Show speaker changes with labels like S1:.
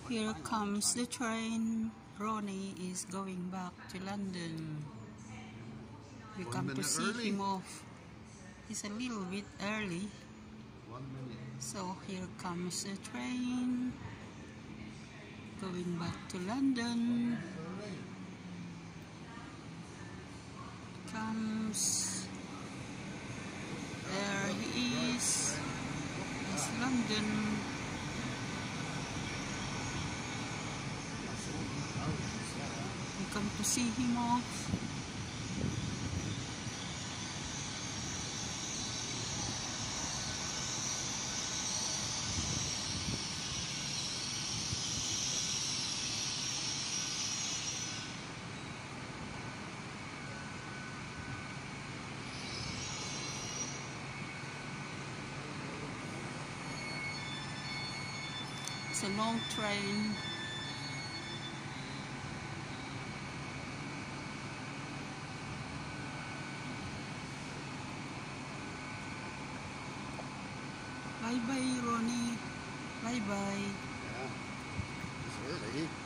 S1: Here comes the train. Ronnie is going back to London. We come to see him off. He's a little bit early.
S2: 1 minute.
S1: So here comes the train. Going back to London. Comes. There he is. It's London. We come to see him off. It's a long train. Bye bye, Ronnie. Bye bye.
S2: Yeah, it's early.